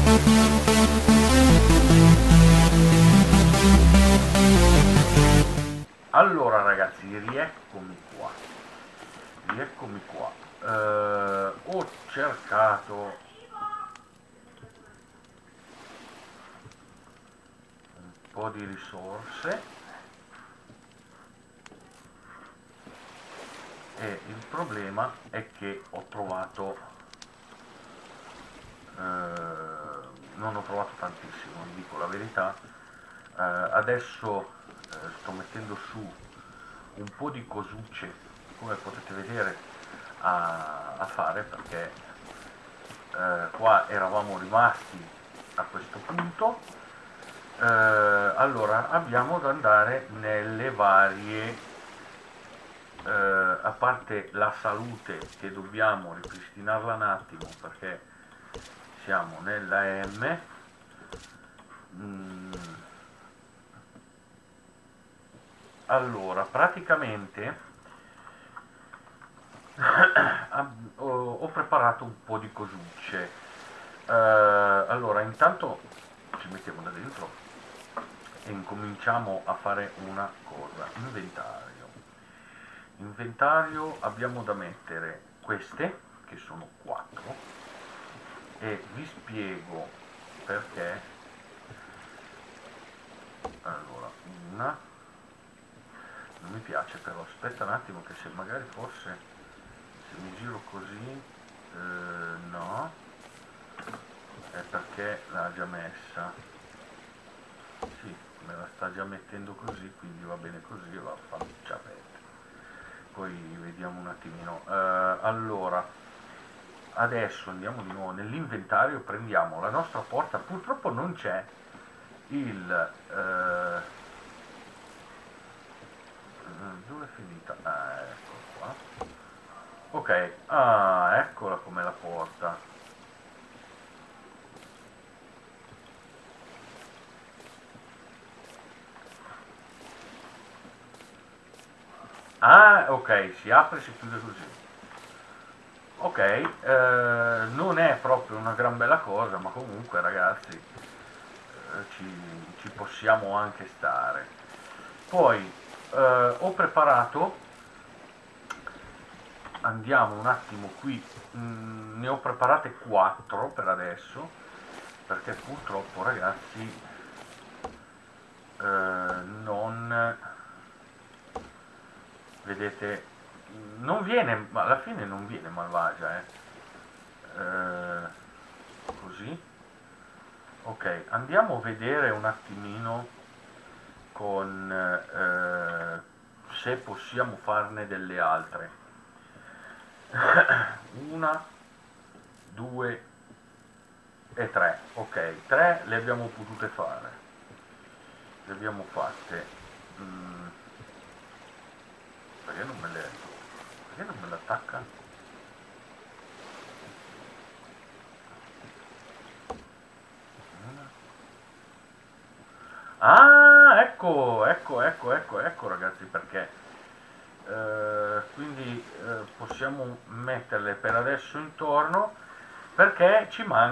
Allora ragazzi, rieccomi qua. Ho cercato un po' di risorse e il problema è che ho trovato non ho trovato tantissimo, vi dico la verità. Adesso sto mettendo su un po' di cosucce, come potete vedere, a fare, perché qua eravamo rimasti a questo punto. Allora abbiamo da andare nelle varie, a parte la salute che dobbiamo ripristinarla un attimo perché siamo nella M. Allora praticamente ho preparato un po' di cosucce. Allora intanto ci mettiamo da dentro e incominciamo a fare una cosa. Inventario abbiamo da mettere queste che sono 4 e vi spiego perché. Allora, una non mi piace, però aspetta un attimo che se magari forse se mi giro così no, è perché l'ha già messa. Sì, me la sta già mettendo così, quindi va bene così, va faccia perdere. Poi vediamo un attimino. Allora adesso andiamo di nuovo nell'inventario, prendiamo la nostra porta. Purtroppo non c'è il dove è finita? Ah, eccola qua. Ok, ah, eccola come la porta. Ah, ok, si apre e si chiude così. Ok, non è proprio una gran bella cosa, ma comunque ragazzi ci possiamo anche stare. Poi ho preparato, andiamo un attimo qui, ne ho preparate 4 per adesso, perché purtroppo ragazzi non vedete, non viene, ma alla fine non viene malvagia, così. Ok, andiamo a vedere un attimino con se possiamo farne delle altre. Una, due e tre. Ok, 3 le abbiamo potute fare, le abbiamo fatte. Perché non me le, perché non me l'attacca? Ah, ecco ragazzi, perché quindi possiamo metterle per adesso intorno, perché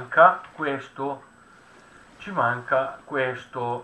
ci manca questo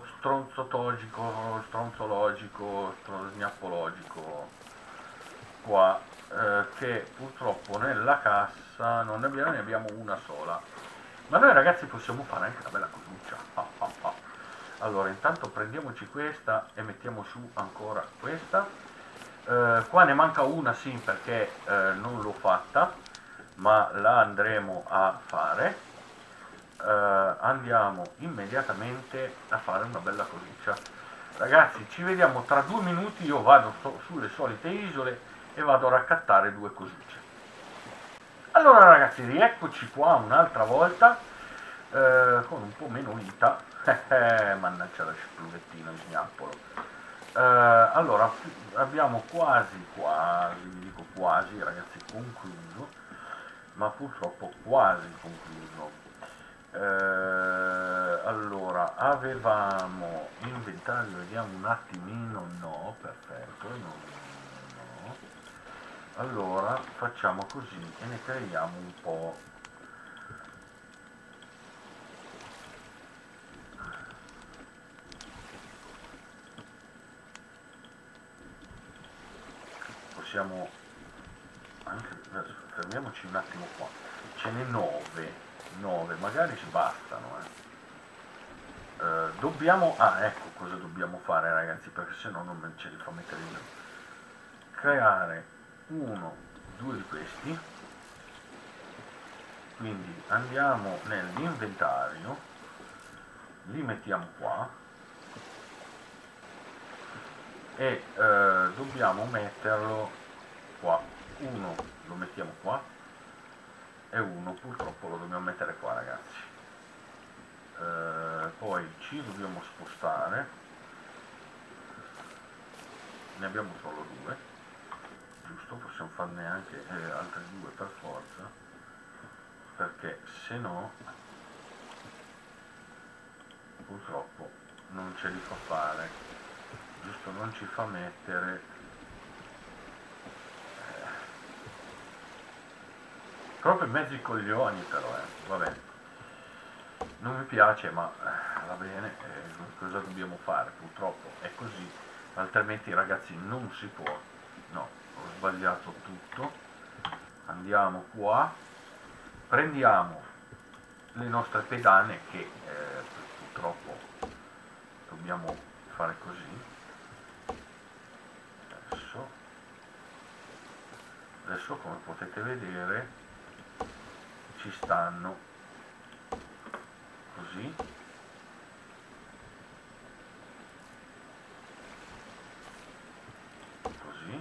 stronzologico, sgnappologico qua, che purtroppo nella cassa non ne abbiamo, ne abbiamo una sola. Ma noi ragazzi possiamo fare anche una bella cosuccia. Allora intanto prendiamoci questa e mettiamo su ancora questa. Qua ne manca una, sì, perché non l'ho fatta, ma la andremo a fare. Andiamo immediatamente a fare una bella cosuccia. Ragazzi, ci vediamo tra 2 minuti. Io vado sulle solite isole e vado a raccattare 2 cosucce. Allora ragazzi, rieccoci qua un'altra volta, con un po' meno vita. Mannaggia la spluvettina, sgnappolo. Allora, abbiamo quasi, vi dico quasi ragazzi, concluso, ma purtroppo quasi concluso. Allora, avevamo inventario, vediamo un attimino, no, perfetto, no. Allora facciamo così e ne creiamo un po'. possiamo anche, fermiamoci un attimo qua, ce n'è 9, magari ci bastano, dobbiamo, ecco cosa dobbiamo fare ragazzi, perché se no non ce li fa mettere giù. Creare 1, 2 di questi, quindi andiamo nell'inventario, li mettiamo qua e dobbiamo metterlo qua. Uno lo mettiamo qua e uno purtroppo lo dobbiamo mettere qua ragazzi. Poi ci dobbiamo spostare, ne abbiamo solo 2, giusto? Possiamo farne anche altri 2 per forza, perché se no purtroppo non ce li fa fare, giusto? Non ci fa mettere proprio in mezzo ai coglioni, però va bene, non mi piace, ma va bene, cosa dobbiamo fare? Purtroppo è così, altrimenti ragazzi non si può. No, ho sbagliato tutto. Andiamo qua, prendiamo le nostre pedane che purtroppo dobbiamo fare così. Adesso come potete vedere ci stanno così, così.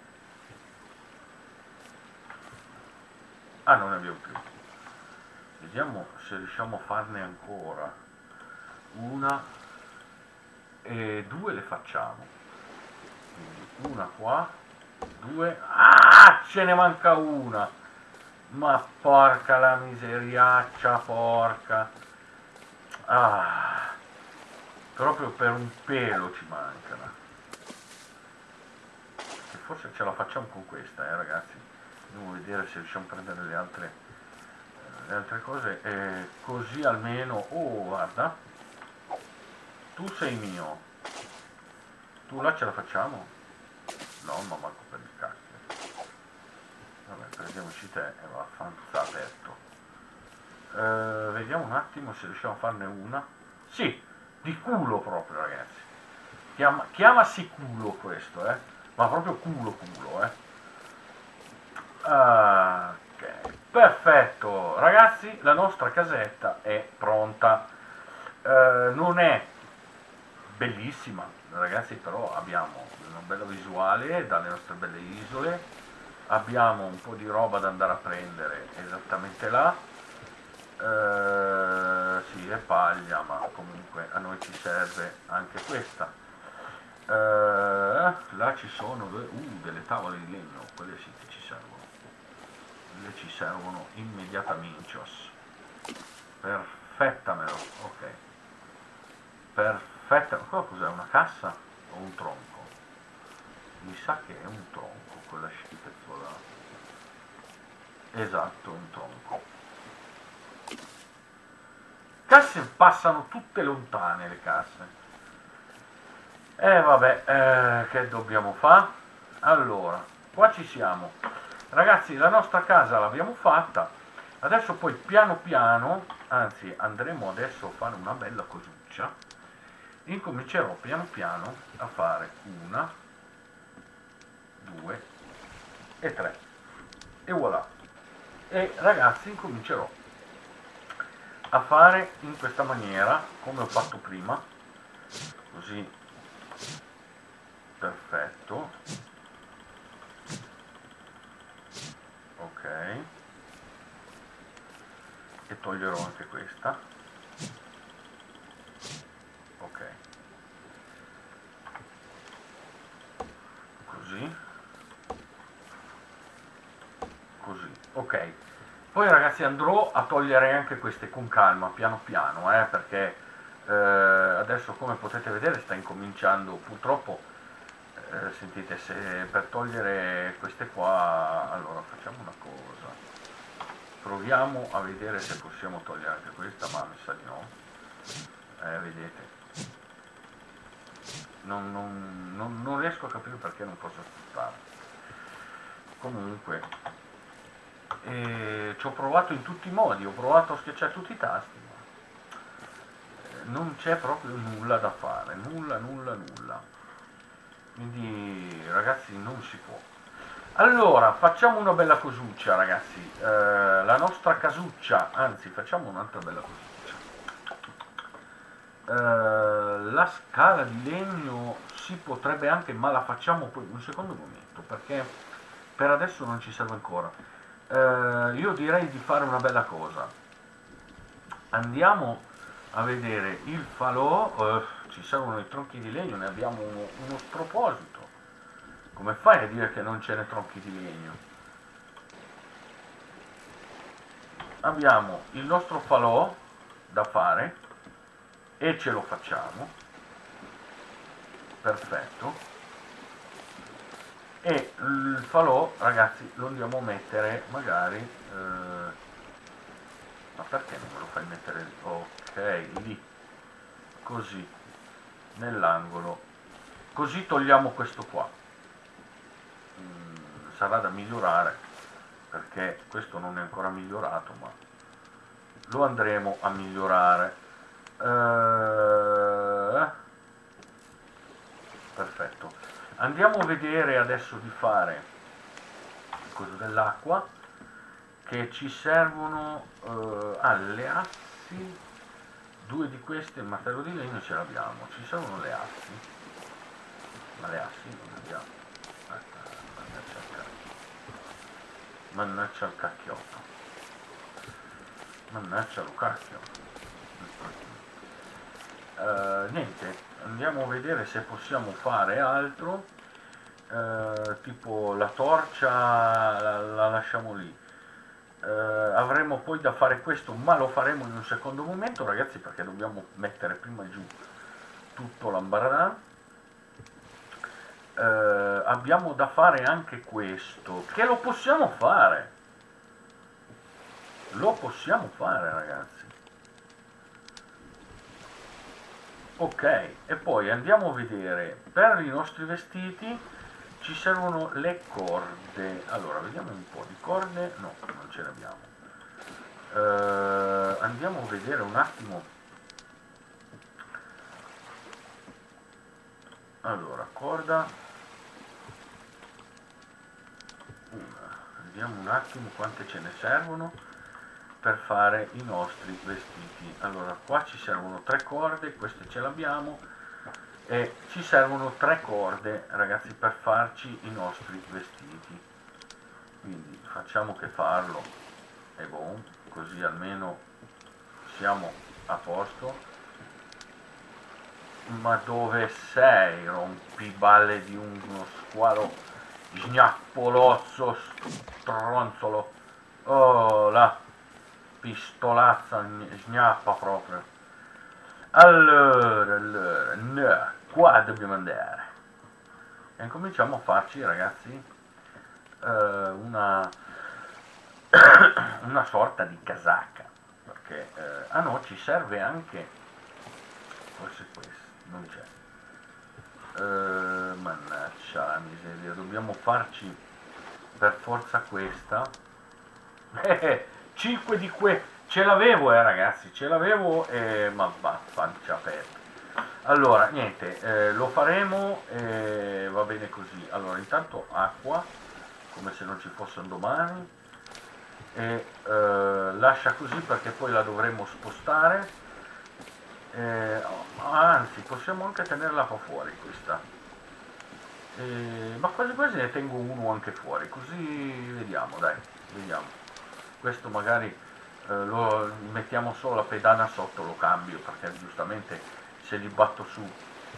Non ne abbiamo più. Vediamo se riusciamo a farne ancora una e 2 le facciamo, quindi una qua, 2, ce ne manca una, ma porca la miseriaccia, porca, proprio per un pelo ci mancano, e forse ce la facciamo con questa ragazzi, devo vedere se riusciamo a prendere le altre cose, così almeno, guarda, tu sei mio, tu là ce la facciamo? No, ma manco per il cacchio. Vabbè, prendiamoci te e vaffanzatetto. Vediamo un attimo se riusciamo a farne una. Sì, di culo proprio ragazzi. Chiamasi culo questo, ma proprio culo, ok, perfetto ragazzi, la nostra casetta è pronta. Non è bellissima ragazzi, però abbiamo una bella visuale dalle nostre belle isole, abbiamo un po' di roba da andare a prendere esattamente là, sì è paglia ma comunque a noi ci serve anche questa, là ci sono delle tavole di legno, quelle sì che ci servono immediatamente, perfettamelo, ok, perfetta. Cos'è, una cassa o un tronco? Mi sa che è un tronco quella schifezzola, esatto, un tronco. Casse passano tutte lontane le casse, vabbè, che dobbiamo fare? Allora, qua ci siamo ragazzi, la nostra casa l'abbiamo fatta, adesso poi piano piano, anzi andremo adesso a fare una bella cosuccia, incomincerò piano piano a fare 1, 2 e 3 e voilà, e ragazzi incomincerò a fare in questa maniera come ho fatto prima, così, perfetto, ok, e toglierò anche questa, ok, così, così, ok. Poi ragazzi andrò a togliere anche queste con calma, piano piano, perché adesso come potete vedere sta incominciando, purtroppo, sentite, se per togliere queste qua, allora facciamo una cosa, proviamo a vedere se possiamo togliere anche questa, ma mi sa di no, vedete, non riesco a capire perché non posso sfruttare. comunque ci ho provato in tutti i modi, ho provato a schiacciare tutti i tasti, ma non c'è proprio nulla da fare, nulla, quindi ragazzi non si può. Allora facciamo una bella cosuccia, ragazzi, la nostra casuccia, anzi facciamo un'altra bella cosuccia. La scala di legno si potrebbe anche, ma la facciamo poi un secondo momento, perché per adesso non ci serve ancora. Io direi di fare una bella cosa, andiamo a vedere il falò. Ci servono i tronchi di legno, ne abbiamo uno sproposito. Come fai a dire che non ce ne tronchi di legno? Abbiamo il nostro falò da fare e ce lo facciamo, perfetto. E il falò, ragazzi, lo andiamo a mettere magari ma perché non me lo fai mettere lì? Ok, lì, così, nell'angolo, così togliamo questo qua. Sarà da migliorare, perché questo non è ancora migliorato, ma lo andremo a migliorare. Perfetto. Andiamo a vedere adesso di fare il coso dell'acqua, che ci servono le assi, 2 di queste, il martello di legno ce l'abbiamo, ci servono le assi, ma le assi non abbiamo. Mannaggia il cacchiotto, mannaggia lo cacchio. Niente, andiamo a vedere se possiamo fare altro, tipo la torcia la lasciamo lì. Avremo poi da fare questo, ma lo faremo in un secondo momento, ragazzi, perché dobbiamo mettere prima giù tutto l'ambaradà. Abbiamo da fare anche questo, che lo possiamo fare, ragazzi. Ok, e poi andiamo a vedere, per i nostri vestiti ci servono le corde. Allora vediamo un po' di corde, no, non ce le abbiamo. Andiamo a vedere un attimo. Allora, corda, vediamo un attimo quante ce ne servono per fare i nostri vestiti. Allora, qua ci servono 3 corde, queste ce l'abbiamo, e ci servono 3 corde, ragazzi, per farci i nostri vestiti. Quindi facciamo che farlo e boh, così almeno siamo a posto. Ma dove sei, rompiballe di uno squalo sgnappolozzo, stronzolo? Oh, la pistolazza sgnappa proprio. Allora, no, qua dobbiamo andare. E cominciamo a farci, ragazzi, una sorta di casacca, perché ah no, ci serve anche, forse questo non c'è. Mannaggia la miseria, dobbiamo farci per forza questa. 5 di ce l'avevo, ragazzi, ce l'avevo, ma vaffanci aperto. Allora niente, lo faremo e va bene così. Allora intanto acqua, come se non ci fosse un domani, e lascia così perché poi la dovremo spostare. Anzi, possiamo anche tenerla qua fuori questa, ma quasi quasi ne tengo uno anche fuori, così vediamo, dai, vediamo. Questo magari lo mettiamo solo la pedana sotto, lo cambio perché giustamente se li batto su.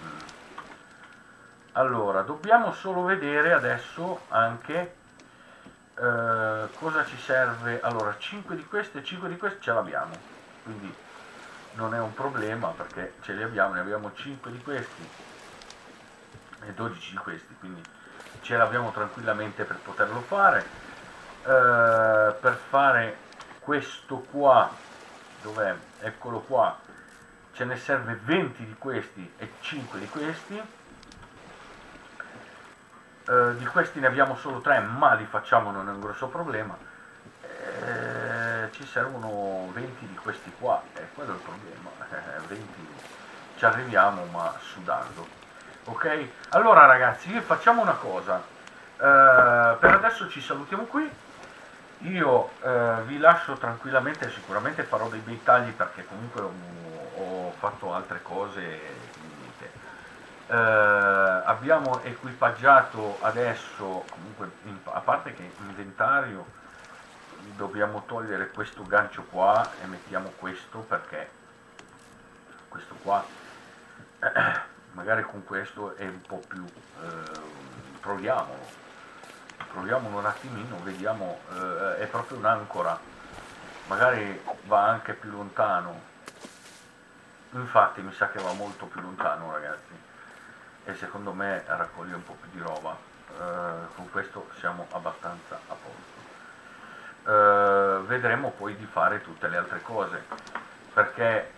Allora, dobbiamo solo vedere adesso anche cosa ci serve. Allora, 5 di queste ce l'abbiamo, quindi non è un problema perché ce li abbiamo, ne abbiamo 5 di questi e 12 di questi, quindi ce l'abbiamo tranquillamente per poterlo fare. Per fare questo qua, dov'è? Eccolo qua, ce ne serve 20 di questi e 5 di questi. di questi ne abbiamo solo 3, ma li facciamo, non è un grosso problema. Ci servono 20 di questi qua, e quello è il problema. 20 ci arriviamo, ma sudando. Ok? Allora ragazzi, facciamo una cosa. Per adesso ci salutiamo qui. Io vi lascio tranquillamente, sicuramente farò dei bei tagli perché comunque ho fatto altre cose, quindi niente. Abbiamo equipaggiato adesso, comunque a parte che inventario dobbiamo togliere questo gancio qua e mettiamo questo, perché questo qua magari con questo è un po' più proviamolo un attimino, vediamo, è proprio un'ancora, magari va anche più lontano. Infatti mi sa che va molto più lontano ragazzi, e secondo me raccoglie un po' più di roba. Con questo siamo abbastanza a posto. Vedremo poi di fare tutte le altre cose, perché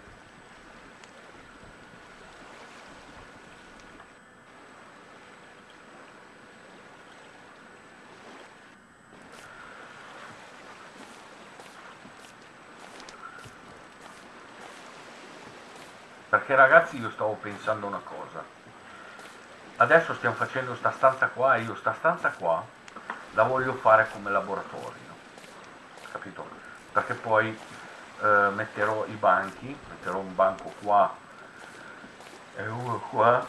ragazzi io stavo pensando una cosa. Adesso stiamo facendo sta stanza qua, e io sta stanza qua la voglio fare come laboratorio, capito? Perché poi metterò i banchi, metterò un banco qua e uno qua,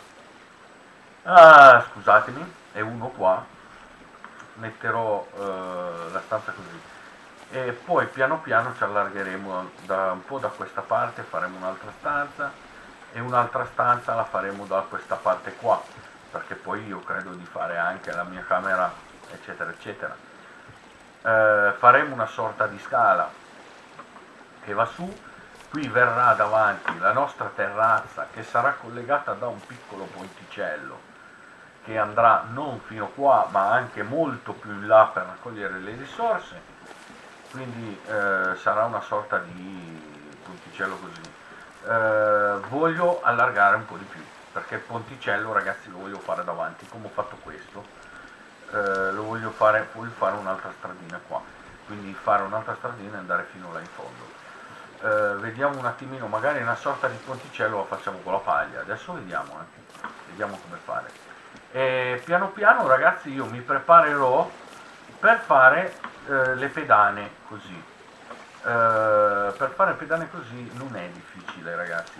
scusatemi, e uno qua, metterò la stanza così, e poi piano piano ci allargheremo un po' da questa parte, faremo un'altra stanza, e un'altra stanza la faremo da questa parte qua, perché poi io credo di fare anche la mia camera, eccetera eccetera. Faremo una sorta di scala che va su, qui verrà davanti la nostra terrazza che sarà collegata da un piccolo ponticello che andrà non fino qua ma anche molto più in là per raccogliere le risorse, quindi sarà una sorta di ponticello così. Voglio allargare un po' di più, perché il ponticello ragazzi lo voglio fare davanti, come ho fatto questo, lo voglio fare un'altra stradina qua, quindi fare un'altra stradina e andare fino là in fondo. Vediamo un attimino, magari una sorta di ponticello lo facciamo con la paglia, adesso vediamo come fare. E piano piano ragazzi io mi preparerò per fare le pedane così. Per fare pedane così non è difficile ragazzi,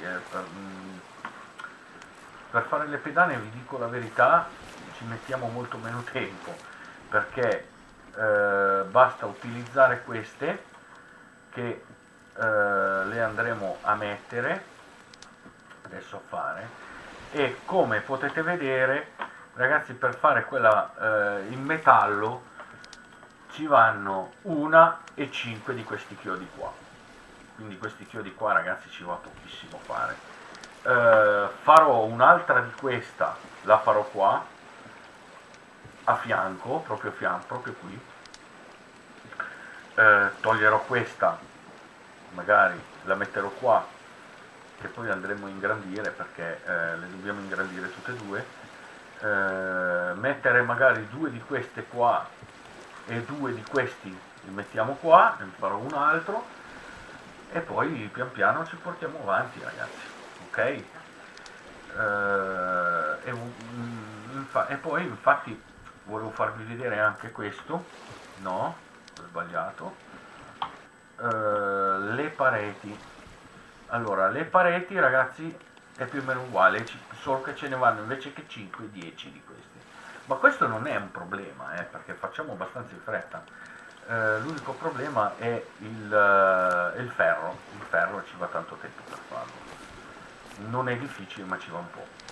per fare le pedane vi dico la verità, ci mettiamo molto meno tempo, perché basta utilizzare queste che le andremo a mettere adesso a fare, e come potete vedere ragazzi per fare quella in metallo ci vanno 1 e 5 di questi chiodi qua, quindi questi chiodi qua ragazzi ci va pochissimo fare. Farò un'altra di questa, la farò qua a fianco, proprio qui. Toglierò questa, magari la metterò qua, che poi andremo a ingrandire perché le dobbiamo ingrandire tutte e due. Mettere magari 2 di queste qua e 2 di questi li mettiamo qua, ne farò un altro, e poi pian piano ci portiamo avanti ragazzi, ok? E poi infatti volevo farvi vedere anche questo, no, ho sbagliato, le pareti. Allora le pareti ragazzi è più o meno uguale, solo che ce ne vanno invece che 5 10 di questi, ma questo non è un problema perché facciamo abbastanza in fretta. L'unico problema è il ferro, ci va tanto tempo per farlo, non è difficile ma ci va un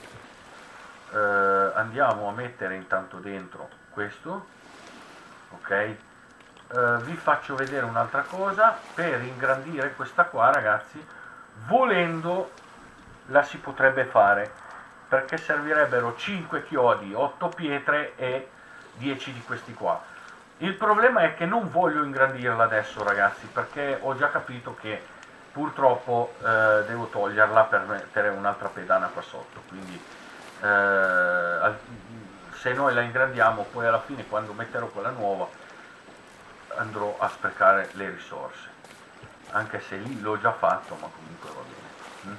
po'. Andiamo a mettere intanto dentro questo, ok? Vi faccio vedere un'altra cosa. Per ingrandire questa qua ragazzi, volendo la si potrebbe fare, perché servirebbero 5 chiodi, 8 pietre e 10 di questi qua. Il problema è che non voglio ingrandirla adesso ragazzi, perché ho già capito che purtroppo devo toglierla per mettere un'altra pedana qua sotto, quindi se noi la ingrandiamo, poi alla fine quando metterò quella nuova andrò a sprecare le risorse, anche se lì l'ho già fatto, ma comunque va bene.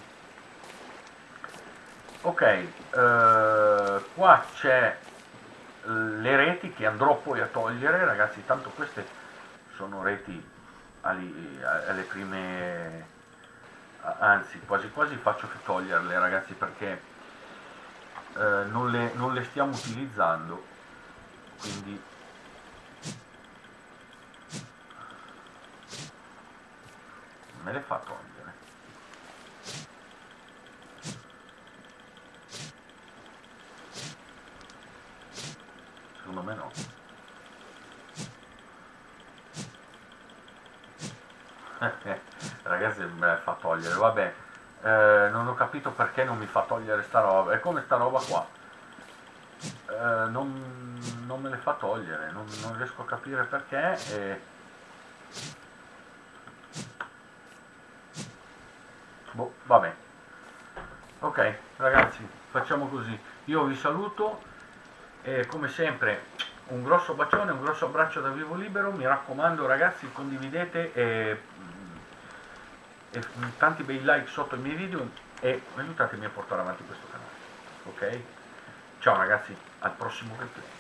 Ok, qua c'è le reti che andrò poi a togliere, ragazzi, tanto queste sono reti alle prime, anzi quasi quasi faccio che toglierle, ragazzi, perché non le stiamo utilizzando, quindi me le fa togliere. Secondo me no. Ragazzi, me le fa togliere, vabbè. Non ho capito perché non mi fa togliere sta roba. È come sta roba qua. Non me le fa togliere, non riesco a capire perché. Boh, vabbè. Ok, ragazzi, facciamo così. Io vi saluto e come sempre un grosso bacione, un grosso abbraccio da Vivo Libero. Mi raccomando, ragazzi, condividete e tanti bei like sotto i miei video e aiutatemi a portare avanti questo canale. Ok? Ciao ragazzi, al prossimo gameplay.